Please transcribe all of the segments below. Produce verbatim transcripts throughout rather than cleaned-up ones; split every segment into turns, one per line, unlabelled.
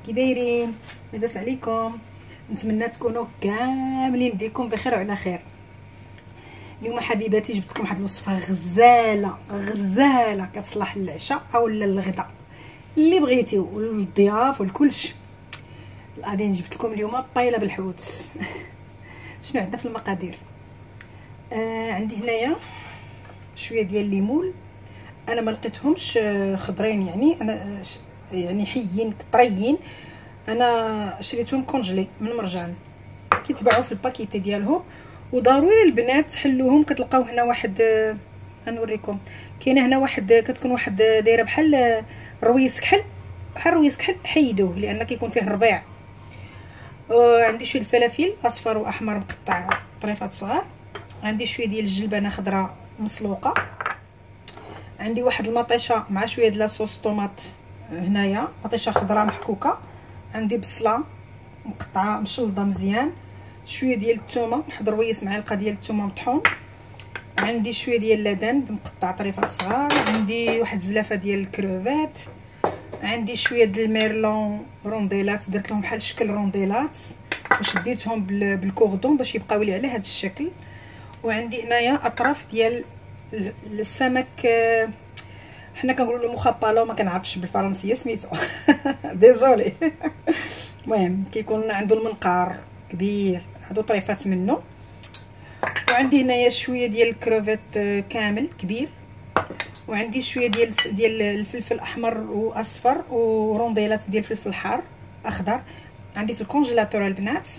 كي دايرين؟ لاباس عليكم؟ نتمنى تكونوا كاملين بكم بخير وعلى خير. اليوم حبيباتي جبت لكم واحد الوصفه غزاله غزاله كتصلح للعشاء او للغداء اللي بغيتيو والضياف والكلش. غادي جبت لكم اليوم بايله بالحوت. شنو عندنا في المقادير؟ آه عندي هنايا شويه ديال الليمون، انا ما لقيتهمش خضرين، يعني انا يعني حيين طريين، انا شريتهم كونجلي من مرجان كيتباعوا في الباكيتي ديالهم، وضروري البنات تحلوهم. كتلقاو هنا واحد، غنوريكم، كاينه هنا واحد كتكون واحد دايره بحال رويس كحل، بحال رويس كحل، حيدوه لان كيكون فيه الربيع. عندي شويه الفلافل اصفر واحمر مقطع طريفات صغار، عندي شويه ديال الجلبانه خضراء مسلوقه، عندي واحد المطيشه مع شويه د لاصوص طوماط، هنايا مطيشه خضراء محكوكه، عندي بصله مقطعه مشلضه مزيان، شويه ديال الثومه، واحد رويس معلقه ديال الثومه مطحون، عندي شويه ديال اللادند مقطع طريفات صغار، عندي واحد زلافه ديال الكروفات، عندي شويه ديال الميرلون رونديلات، درت لهم بحال شكل رونديلات وشديتهم بالكوردون باش يبقاو لي على هذا الشكل، وعندي هنايا اطراف ديال السمك، حنا كنقولوا له مخبله وما كنعرفش بالفرنسيه سميتو ديزولي. المهم كيكون عنده المنقار كبير، هادو طريفات منه. وعندي هنايا شويه ديال الكروفيت كامل كبير، وعندي شويه ديال ديال الفلفل احمر واصفر ورونديلات ديال الفلفل الحار اخضر، عندي في الكونجيلاتور البنات.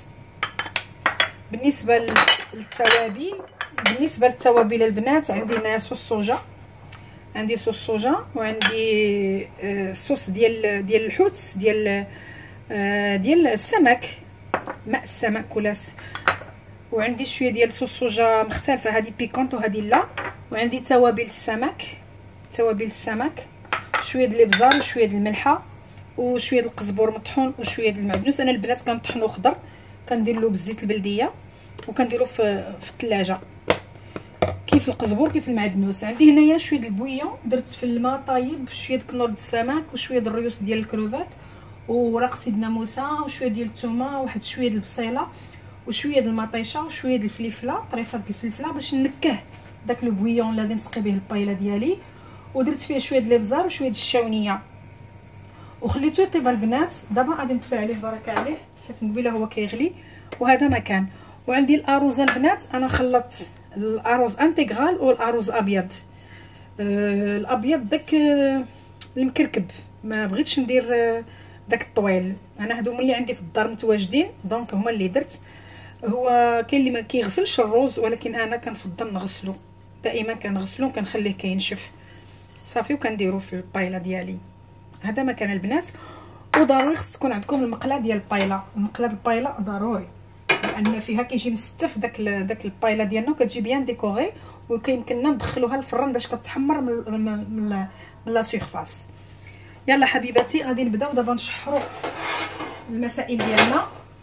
بالنسبه للتوابل بالنسبه للتوابل البنات عندي هنا صوص صوجا، عندي صوص صوجا، وعندي صوص ديال ديال الحوت ديال ديال السمك، ماء السمك كلاس، وعندي شويه ديال صوص صوجا مختلفه، هذه بيكونط وهذه لا، وعندي توابل السمك توابل السمك شويه ديال الابزار وشويه ديال الملحه وشويه ديال القزبور مطحون وشويه ديال المعدنوس. انا البنات كنطحنو خضر، كندير له بالزيت البلديه وكنديرو في في الثلاجه كيف القزبور كيف المعدنوس. عندي هنايا شويه ديال البويون، درت في الماء طايب شويه ديال كنور السمك وشويه ديال الريوس ديال الكروفات ورق سيد ناموسه وشويه ديال الثومه وواحد شويه ديال البصيله وشويه ديال المطيشه وشويه ديال الفلفله، طريفات ديال الفلفله باش نكه داك البويون اللي غادي نسقي به البايله ديالي، ودرت فيه شويه ديال الابزار وشويه ديال الشاونيه وخليته يطيب البنات. دابا غادي نطفي عليه بركه عليه حيت من قبيله هو كيغلي، وهذا مكان. وعندي الأرز البنات، انا خلطت الارز انتغرال والارز ابيض، أه الابيض داك المكركب، ما بغيتش ندير داك الطويل، انا هادو ملي عندي في الدار متواجدين دونك هما اللي درت. هو كاين اللي ما كيغسلش الرز، ولكن انا كنفضل نغسلو، دائما كنغسلو كنخليه كينشف صافي وكنديرو في البايله ديالي. هذا مكان البنات. وضروري خص تكون عندكم المقله ديال البايله، المقله ديال البايله ضروري لان فيها كيجي مستف داك داك البايله ديالنا وكتجي بيان ديكوري، وكيمكننا ندخلوها للفران باش كتحمر من من من لا سيرفاس. يلا حبيباتي غادي نبداو دابا نشحروا المسائل ديالنا.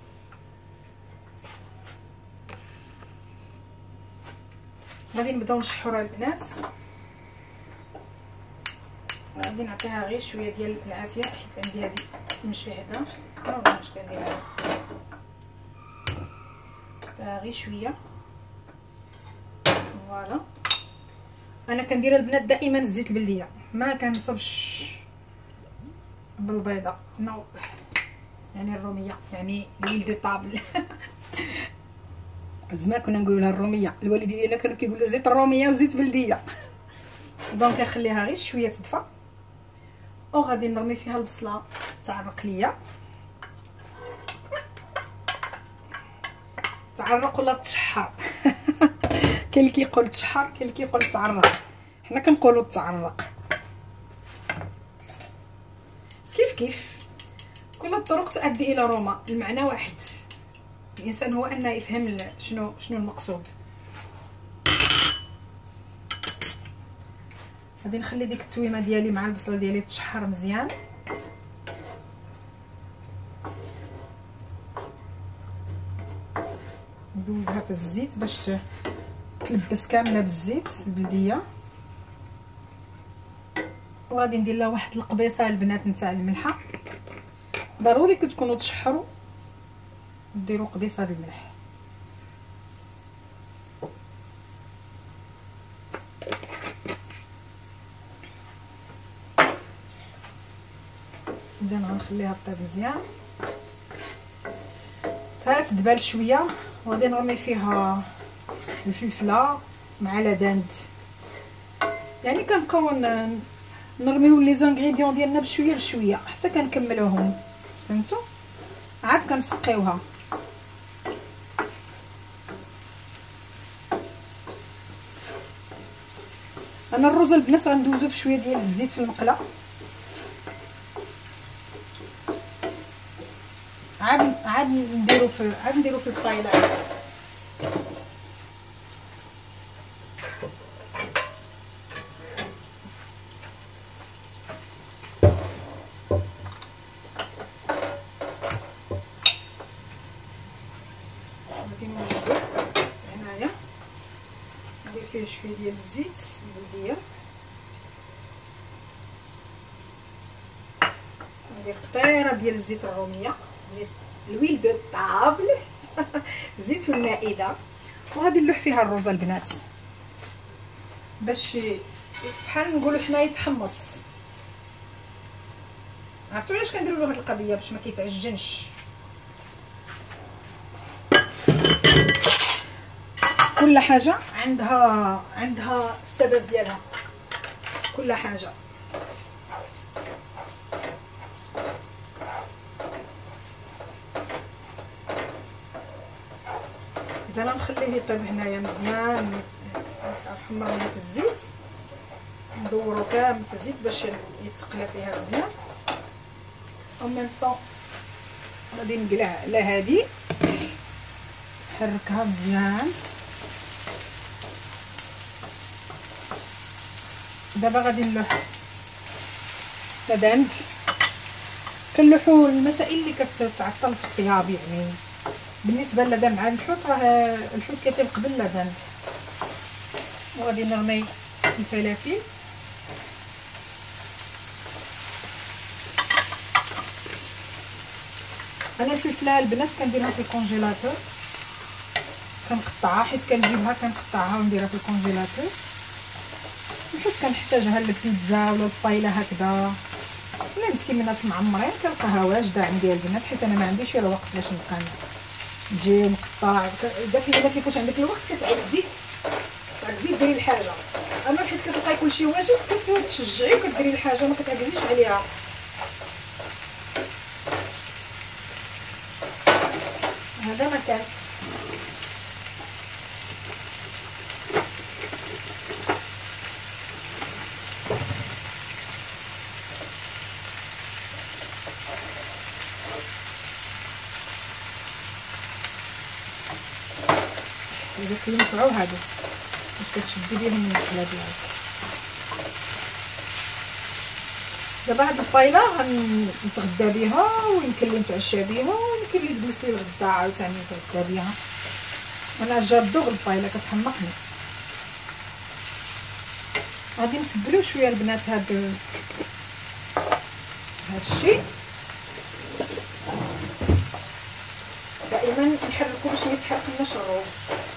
غادي نبداو نشحروا البنات، غادي نعطيها غير شويه ديال العافيه حيت عندي هذه مشهده، ما بغيتش كنديرها غير شويه. فوالا انا كندير البنات دائما الزيت البلديه، ما كنصبش بالبيضه، نو يعني الروميه، يعني ليل دي طابل. زمان كنا نقولوا لها الروميه، الوالدين ديالنا كانوا كيقولوا زيت الروميه وزيت بلديه. دونك نخليها غير شويه تدفى، وغادي نرمي فيها البصله تعرق ليا، تعرق ولا تشحر. كاين اللي كيقول تشحر، كاين اللي كيقول تعرق، حنا كنقولوا تعرق. كيف كيف كل الطرق تؤدي الى روما، المعنى واحد، الانسان هو انه يفهم شنو شنو المقصود. غادي نخلي ديك التويمه ديالي مع البصله ديالي تشحر مزيان. ندوزها في الزيت باش تلبس كامله بالزيت البلديه، وغادي ندير لها واحد القبيصه البنات نتاع الملحه ضروري كتكونوا تشحروا ديروا قبيصه د الملح. اذا غنخليها طيب مزيان حتى تدبل شويه، وغادي نرمي فيها الفلفله مع لدند. يعني كنبقاو نرميو لي زانغريديون ديالنا بشويه بشويه حتى كنكملوهم، فهمتوا؟ عاد كنسقيوها. انا الرز البنات غندوزو في شويه ديال الزيت في المقله، عاد عاد نديرو في عاد نديرو في الفايله. غادي نوجدو هنايا ندير فيه شويه ديال الزيت الزبديه، ندير قطيره ديال الزيت الروميه، زيت الويل دو طابل زيت المائده، وغادي نلوح فيها الرز البنات باش بحال نقولوا حنا يتحمص. عرفتوا علاش كنديروا له هاد القضيه؟ باش ما كيتعجنش. كل حاجه عندها عندها السبب ديالها، كل حاجه. اذا غنخليه يطيب هنايا مزيان يتحمر في الزيت، ندورو كامل في الزيت باش يتقلى فيها مزيان. او ميم طون غادي نقلع على هادي نحركها مزيان. دابا غادي نلوح لدند، كنلوحوا المسائل اللي كتعطل في الطياب. يعني بالنسبه للدند مع الحوت، راه الحوت كيطيب قبل اللدند. وغادي نرمي الفلافل، انا الفلفله البنات كنديرها في الكونجيلاتور، كنقطعها حيت كنجيبها كنقطعها ونديرها في الكونجيلاتور، حيت كنحتاجها للبيتزا ولا الفايله هكذا، ولا مسيمنات معمرين كنلقاها واجده عندي البنات، حيت انا ما عنديش الوقت باش نبقى نجي نقطع. داك اللي ما كيكونش عندك الوقت كتعزي كتعزي ديري الحاجه، اما حيت كتلقاي كلشي واجد كتشجعي وكديري الحاجه ما كتعجزيش عليها. هذا مكان اذا كينفعوا هادو باش كتشدي بهم المقله ديالك. دابا هاد الفايله غنتغدى بها، ويمكن لي نتعشى بها، ويمكن لي تجلس لي الغدا عاوتاني نتغدى بها. انا جادو الفايله كتحمقني. غادي نتبلو شويه البنات هاد هاد الشيء، دائما نحركو باش ما يتحرقناش الرز.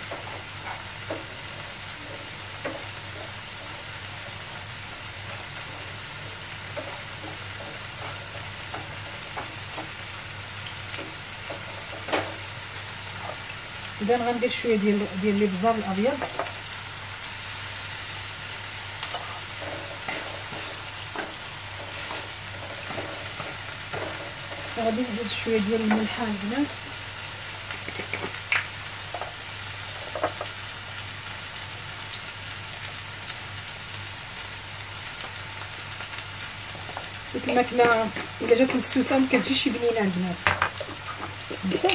اذا غندير شويه ديال ديال الابزار الابيض، غادي نزيد شويه ديال الملح البنات، ديك الماكله الا جات مسوسه ما كتجيش بنينه البنات. فهمتوا؟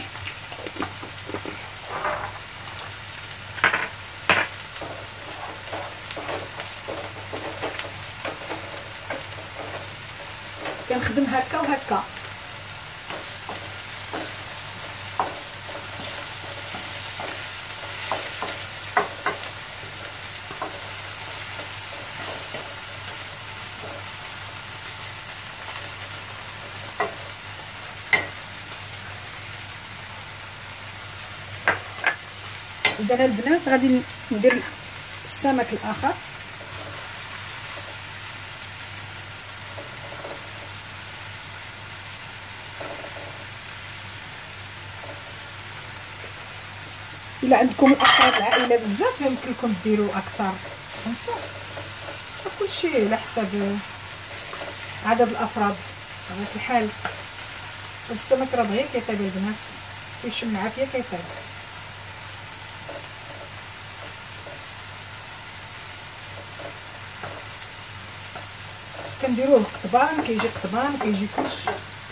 كنخدم هكا وهكا. اذا البنات غادي ندير السمك الاخر. الا عندكم افراد العائله بزاف يمكن لكم ديروا اكثر، فهمتوا؟ كلشي على حساب عدد الافراد. بطبيعه الحال السمك راه دغيا كيطيب البنات، كيشم العافيه كيطيب. كنديروه قطبان، كيجي قطبان كيجي كلشي.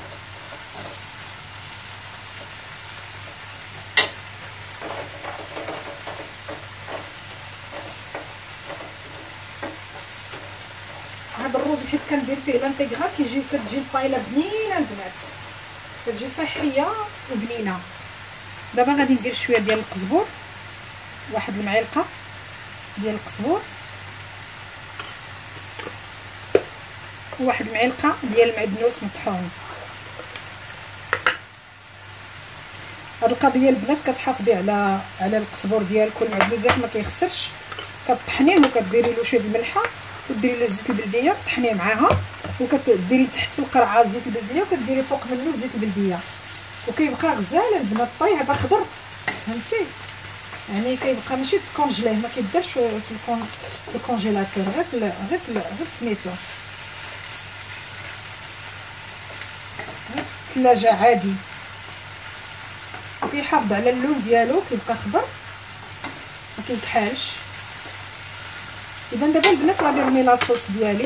هذا الروز حيت كندير فيه لانتيغرال كيجي كتجي الطايله بنينه البنات، كتجي صحيه وبنينه. دابا غادي ندير شويه ديال القزبور، واحد المعلقه ديال القزبور وواحد المعلقه ديال المعدنوس مطحون. هاد القضيه البنات كتحافظي على على القزبور ديالك والمعدنوس ديالك ما كيخسرش، كطحنيه وكديري له شويه الملحه وديري له زيت البلديه طحنيه معاها، وكتديري تحت في القرعه زيت البلديه وكديري فوق منه زيت البلديه، وكيبقى غزال البنات طي هذا خضر، فهمتي؟ يعني كيبقى ماشي تكونجليه، ما كيبداش في الكونجيلاتور، غير في غير في غير سميتو الثلاجه عادي. كيحافظ على اللون ديالو، كيبقى خضر ما كيكحالش. اذا دابا البنات غادي نرمي لاصوص ديالي.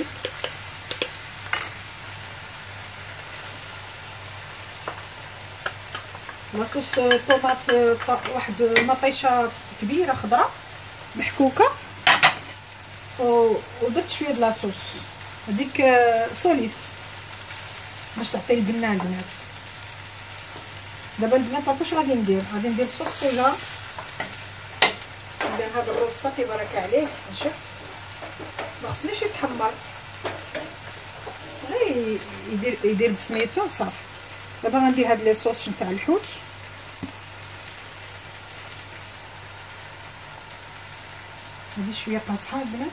لاصوص طوماط واحد مطيشه كبيره خضراء محكوكه، ودرت شويه د لاصوص هذيك سوليس باش تعطي البنه البنات. دابا البنات عرفتوا اش غادي ندير؟ غادي ندير صوص سوجا. ندير هذا الرز صافي بركه عليه. نشوف ما خصنيش يتحمر، غير يدير يدير بسميتو صافي. دابا غندير هاد لي صوص نتاع الحوت، هادي شويه قاصحه البنات.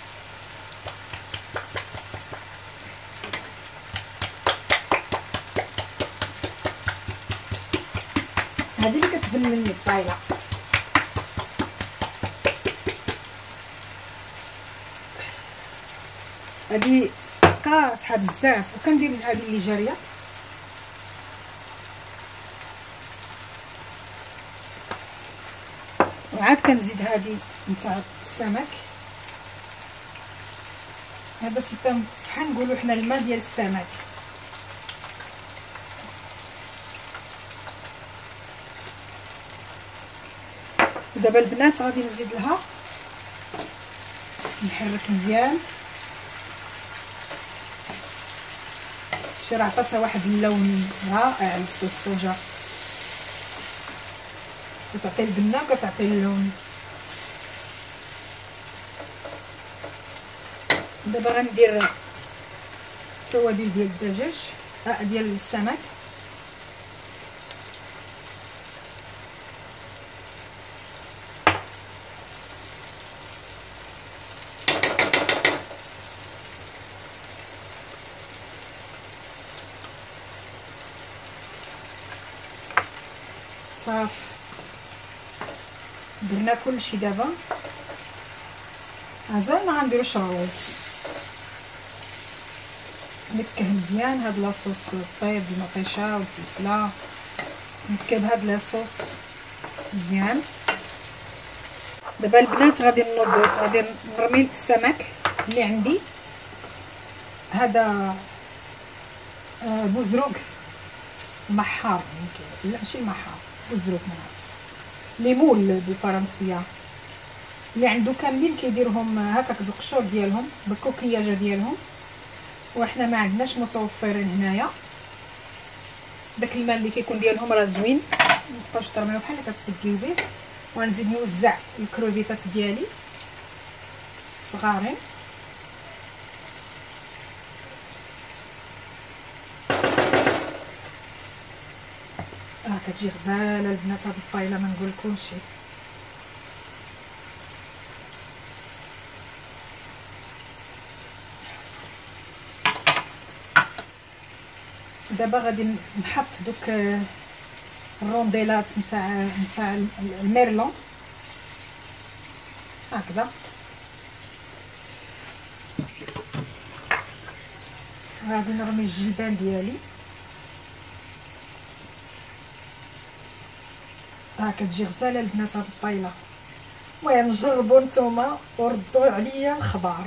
هادي اللي كتبان مني الطايله. هادي قاصحه بزاف، وكندير هادي اللي جاريه. وعاد كنزيد هادي نتاع السمك. هذا سيتم بحال نقولوا حنا الماء ديال السمك. دابا البنات غادي نزيد لها، نحرك مزيان. شي راه عطاتها واحد اللون رائع للصوص الصوجا، كتعطي البنه وكتعطي اللون. دابا غندير التوابل ديال الدجاج آه ديال السمك. صافي درنا كلشي. دابا مازال ما غنديروش الرز، نكه مزيان هاد لاصوص الطيب المطيشه والفلفله، نكب هاد لاصوص مزيان. دابا البنات غادي نوض غادي نرمي السمك اللي عندي. هذا آه بوزروق محار، لا ماشي محار، بوزروق نعرف ليمون بالفرنسيه. اللي عنده كاملين كيديرهم هكاك بالقشور ديالهم بالكوكياجه ديالهم، وحنا ما عندناش متوفرين هنايا. داك الماء اللي كيكون ديالهم راه زوين، مابقاوش ترميو بحال هكا تسقيو به. وغنزيد نوزع الكروفيتات ديالي صغارين. اه كتجي غزاله البنات هاد الطايله ما نقولكمش. دابا غادي نحط دوك الرونديلات نتاع نتاع الميرلون هكذا. غادي نرمي الجبال ديالي. ها كتجي غزاله البنات هاد الطايله. المهم جربوا نتوما وردوا عليا الخبر.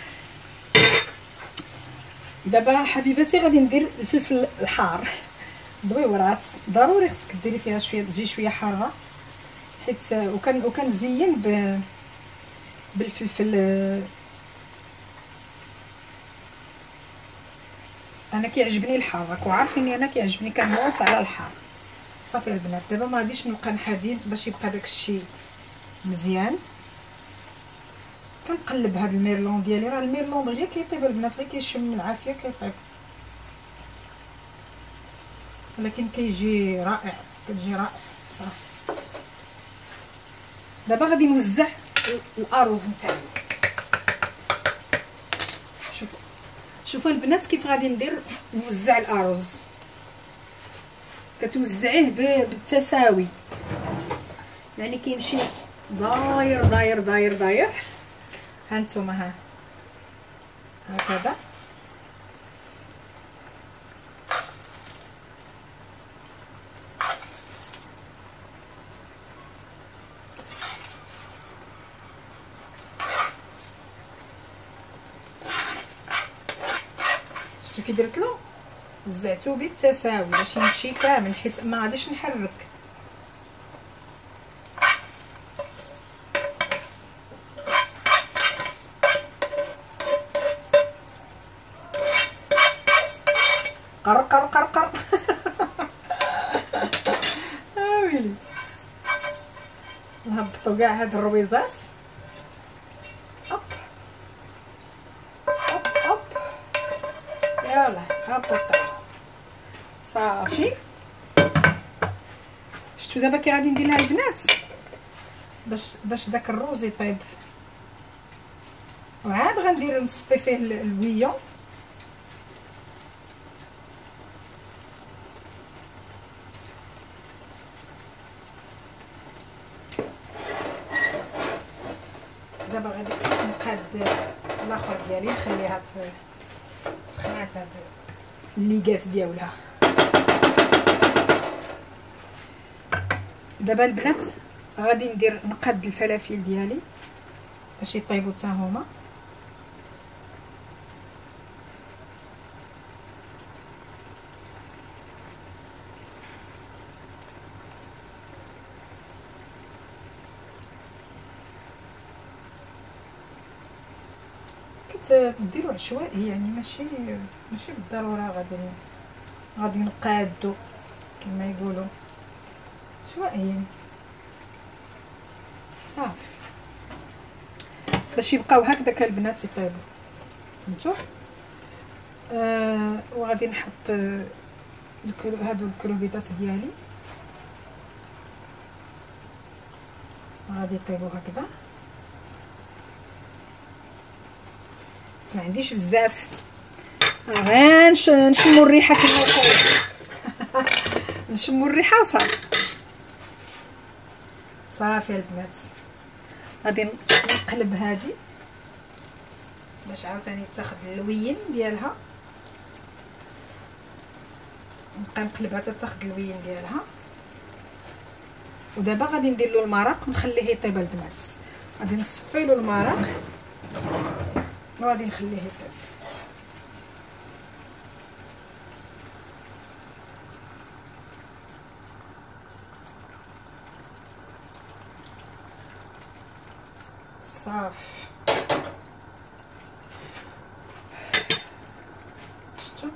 دابا حبيباتي غادي ندير الفلفل الحار. دويورات ضروري خصك ديري فيها شويه، تجي شويه حاره، حيت وكان وكنزين ب بالفلفل. انا كيعجبني الحار، راكو عارفيني انا كيعجبني، كنموت على الحار. صافي البنات دابا ما غاديش نبقى نحادين باش يبقى داكشي مزيان. كنقلب هاد الميرلون ديالي، راه الميرلون دغيا كيطيب البنات، غير كيشم العافيه كيطيب، ولكن كيجي رائع، كتجي رائع صافي. دابا غادي نوزع الارز نتاعي. شوفوا شوفوا البنات كيف غادي ندير نوزع الارز. كتوزعيه بالتساوي، يعني كيمشي داير داير داير داير. ها نتوما ها هكذا. شفتوا كي درتلو، وزعتو بالتساوي باش يمشي كامل، حيت ما غاديش نحرك. قر قر قر قر ويلي نهبطو كاع هاد الرويزات. اوب اوب اوب يلا هبطوا صافي. شفتوا دابا كي غادي ندير لها البنات باش باش داك الروز يطيب، وعاد غندير نصفي فيه البويون. دابا غادي نقاد الاخر ديالي، نخليها سخنات هاد الليكات ديالها. دابا البنات غادي ندير نقاد الفلافل ديالي باش يطيبوا حتى هما. كتديروا عشوائي، يعني ماشي ماشي بالضروره غادي غادي نقادو كما يقولوا عشوائيين صافي، باش يبقاو هكذاك البنات يطيبوا. فهمتوا؟ آه وغادي نحط الكرو هادو الكروفيطات ديالي، غادي يطيبوا هكذا. ما عنديش بزاف، غير نشموا الريحه كما نقولوا نشموا الريحه وصافي. صافي البنات غادي نقلب هذه باش عاوتاني تاخذ اللوين ديالها، نبقى نقلبها حتى تاخذ اللوين ديالها. ودابا غادي ندير له المرق ونخليه يطيب البنات. غادي نصفي له المرق وغادي نخليه يطيب. صافي شفتوا؟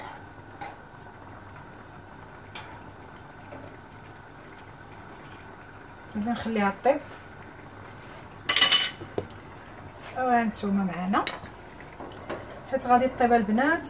غادي نخليها طيب. ها نتوما معنا حيت غادي طيب البنات.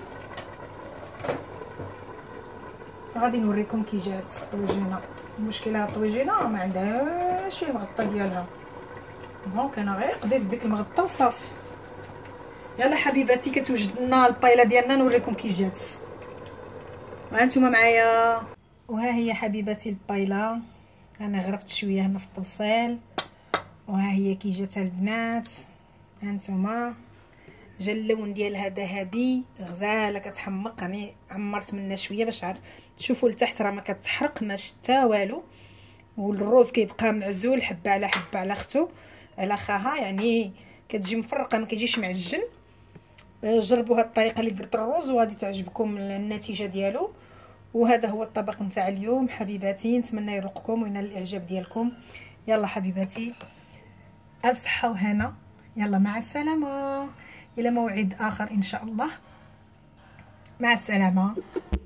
غادي نوريكم كي جات الطويجينه. المشكله الطويجينه ما عندهاش شي مغطى ديالها، دونك انا غير قضيت بديك المغطى وصافي. يلا حبيباتي كتوجد لنا البايله ديالنا، نوريكم كي جات. وهانتوما معايا. وها هي حبيباتي البايله، انا غرفت شويه هنا في الطبسيل، وها هي كي جات البنات. هانتوما جا اللون ديالها ذهبي غزاله كتحمق، يعني عمرت منها شويه باش عرف تشوفوا لتحت راه ما كتحرق ما شتا والو، والروز كيبقى معزول حبه على حبه على اختو على خاها، يعني كتجي مفرقه ما كيجيش معجن. جربوا هاد الطريقه اللي درت الروز وغادي تعجبكم النتيجه ديالو. وهذا هو الطبق نتاع اليوم حبيباتي، نتمنى يرقكم وينال الاعجاب ديالكم. يلا حبيباتي الف صحه وهنا، يلا مع السلامه، الى موعد اخر ان شاء الله، مع السلامه.